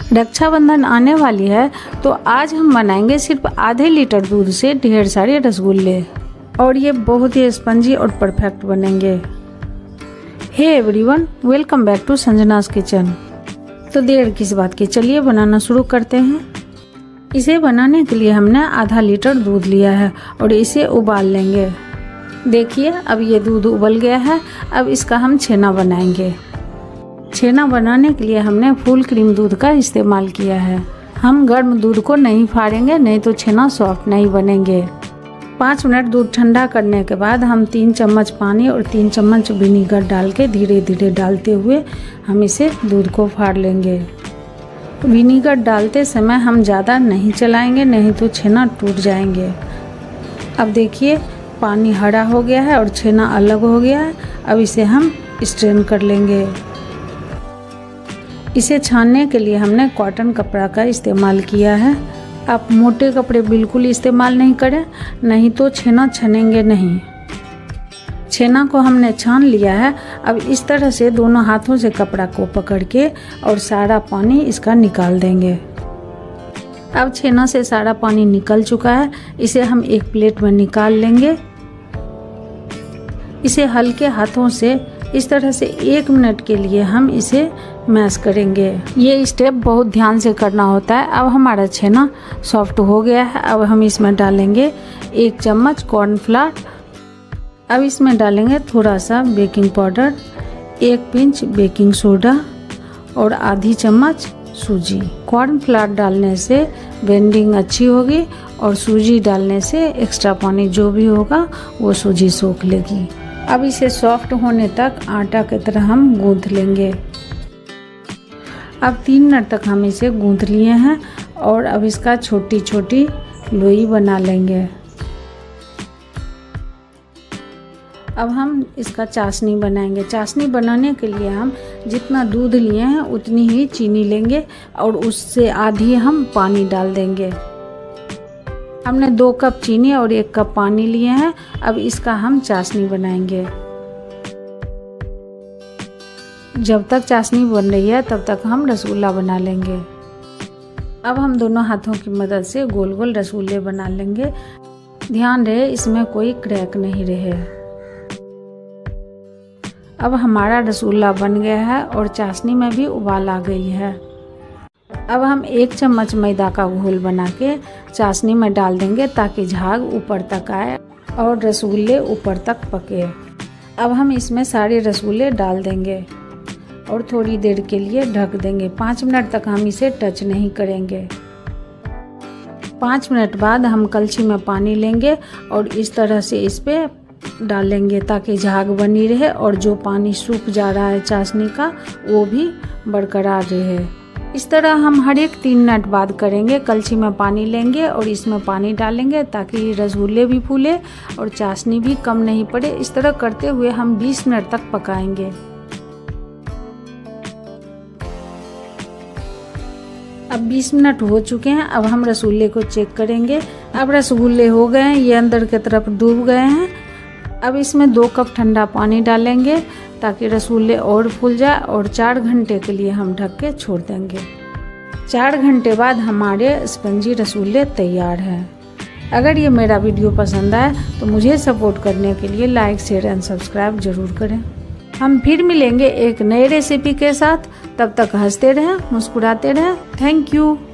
रक्षाबंधन आने वाली है तो आज हम बनाएंगे सिर्फ आधे लीटर दूध से ढेर सारे रसगुल्ले और ये बहुत ही स्पंजी और परफेक्ट बनेंगे। Hey everyone, welcome back to Sanjana's kitchen. तो देर किस बात की, चलिए बनाना शुरू करते हैं। इसे बनाने के लिए हमने आधा लीटर दूध लिया है और इसे उबाल लेंगे। देखिए अब ये दूध उबल गया है। अब इसका हम छेना बनाएंगे। छेना बनाने के लिए हमने फुल क्रीम दूध का इस्तेमाल किया है। हम गर्म दूध को नहीं फाड़ेंगे, नहीं तो छेना सॉफ्ट नहीं बनेंगे। 5 मिनट दूध ठंडा करने के बाद हम 3 चम्मच पानी और 3 चम्मच विनीगर डाल के धीरे धीरे डालते हुए हम इसे दूध को फाड़ लेंगे। विनीगर डालते समय हम ज़्यादा नहीं चलाएंगे, नहीं तो छेना टूट जाएंगे। अब देखिए पानी हरा हो गया है और छेना अलग हो गया है। अब इसे हम स्ट्रेन कर लेंगे। इसे छानने के लिए हमने कॉटन कपड़ा का इस्तेमाल किया है। आप मोटे कपड़े बिल्कुल इस्तेमाल नहीं करें, नहीं तो छेना छनेंगे नहीं। छेना को हमने छान लिया है। अब इस तरह से दोनों हाथों से कपड़ा को पकड़ के और सारा पानी इसका निकाल देंगे। अब छेना से सारा पानी निकल चुका है। इसे हम एक प्लेट में निकाल लेंगे। इसे हल्के हाथों से इस तरह से 1 मिनट के लिए हम इसे मैश करेंगे। ये स्टेप बहुत ध्यान से करना होता है। अब हमारा छेना सॉफ्ट हो गया है। अब हम इसमें डालेंगे 1 चम्मच कॉर्नफ्लावर। अब इसमें डालेंगे थोड़ा सा baking powder, 1 pinch baking soda और आधी चम्मच सूजी। कॉर्नफ्लावर डालने से बेंडिंग अच्छी होगी और सूजी डालने से एक्स्ट्रा पानी जो भी होगा वो सूजी सोख लेगी। अब इसे सॉफ्ट होने तक आटा की तरह हम गूंथ लेंगे। अब 3 मिनट तक हम इसे गूंथ लिए हैं और अब इसका छोटी छोटी लोई बना लेंगे। अब हम इसका चाशनी बनाएंगे। चाशनी बनाने के लिए हम जितना दूध लिए हैं उतनी ही चीनी लेंगे और उससे आधी हम पानी डाल देंगे। हमने 2 कप चीनी और 1 कप पानी लिए हैं। अब इसका हम चाशनी बनाएंगे। जब तक चाशनी बन रही है तब तक हम रसगुल्ला बना लेंगे। अब हम दोनों हाथों की मदद से गोल गोल रसगुल्ले बना लेंगे। ध्यान रहे इसमें कोई क्रैक नहीं रहे। अब हमारा रसगुल्ला बन गया है और चाशनी में भी उबाल आ गई है। अब हम 1 चम्मच मैदा का घोल बना के चाशनी में डाल देंगे ताकि झाग ऊपर तक आए और रसगुल्ले ऊपर तक पके। अब हम इसमें सारे रसगुल्ले डाल देंगे और थोड़ी देर के लिए ढक देंगे। 5 मिनट तक हम इसे टच नहीं करेंगे। 5 मिनट बाद हम कलछी में पानी लेंगे और इस तरह से इस पे डालेंगे ताकि झाग बनी रहे और जो पानी सूख जा रहा है चाशनी का वो भी बरकरार रहे। इस तरह हम हर एक 3 मिनट बाद करेंगे। कलछी में पानी लेंगे और इसमें पानी डालेंगे ताकि रसगुल्ले भी फूले और चाशनी भी कम नहीं पड़े। इस तरह करते हुए हम 20 मिनट तक पकाएंगे। अब 20 मिनट हो चुके हैं। अब हम रसगुल्ले को चेक करेंगे। अब रसगुल्ले हो गए हैं, ये अंदर की तरफ डूब गए हैं। अब इसमें 2 कप ठंडा पानी डालेंगे ताकि रसगुल्ले और फूल जाए और 4 घंटे के लिए हम ढक के छोड़ देंगे। 4 घंटे बाद हमारे स्पंजी रसगुल्ले तैयार हैं। अगर ये मेरा वीडियो पसंद आए तो मुझे सपोर्ट करने के लिए लाइक, शेयर एंड सब्सक्राइब जरूर करें। हम फिर मिलेंगे एक नई रेसिपी के साथ। तब तक हंसते रहें, मुस्कुराते रहें। Thank you.